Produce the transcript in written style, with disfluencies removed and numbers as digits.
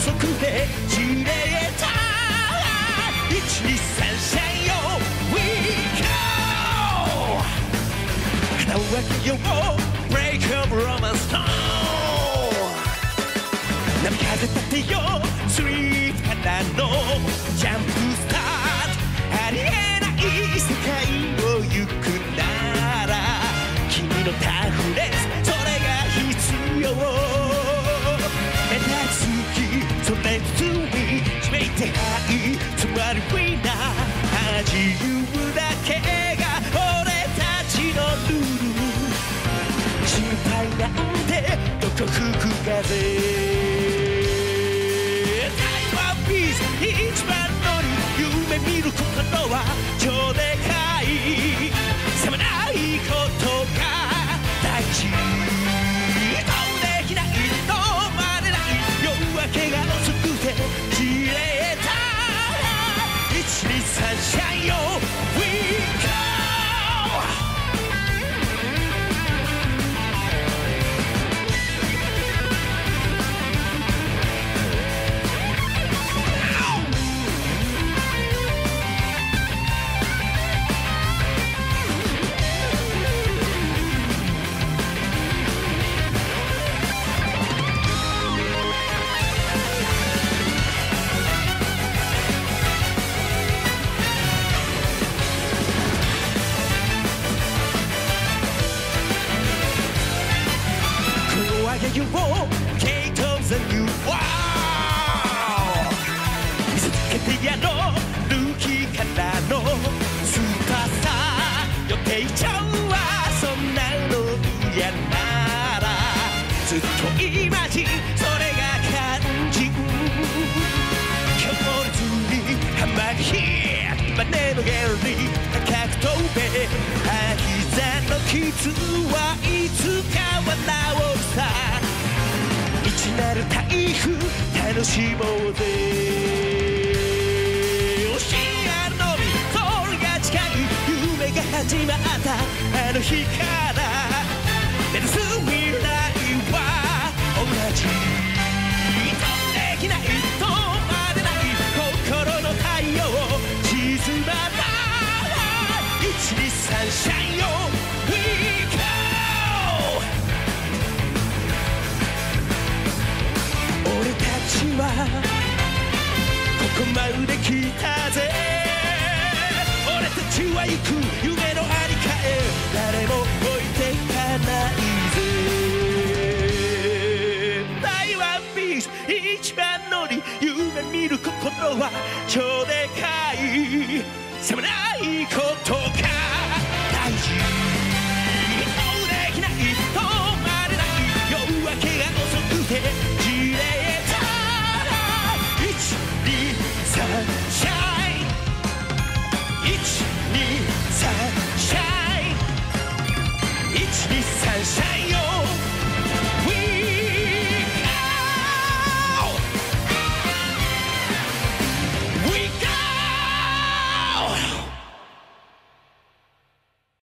遅くて散れた1、2、3、4 We go 花はよ Break of romance no 波風立てよスリーからのジャンプスタートありえない世界を行くなら君のタフネスそれが必要目立つきそれ普通に指名手配つまりウィナー自由だけが俺たちのルール心配なんてどこ吹く風一番乗り夢見ることは超でかい責めないことが大事どうできない止まれない夜明けが遅くて散れた1、2、3、4 We go You walk, Kate comes and you wow 見せつけてやろうルーキーからのスーパースター予定調はそんなの嫌ならずっとイマジンそれが肝心強烈にハマりバネの原理高く飛べ膝の傷はいつかは治るさ未知なる台風楽しもうぜ教えあるのみそれが近い夢が始まったあの日から目指す未来は同じ飛んできない止まれない心の太陽沈まない1、2、3、4 We go 俺たちはここまで来たぜ俺たちは行く夢のありかへ誰も置いてかないぜ大ワンピース一番乗り夢見る心は超でかい責めないことが大事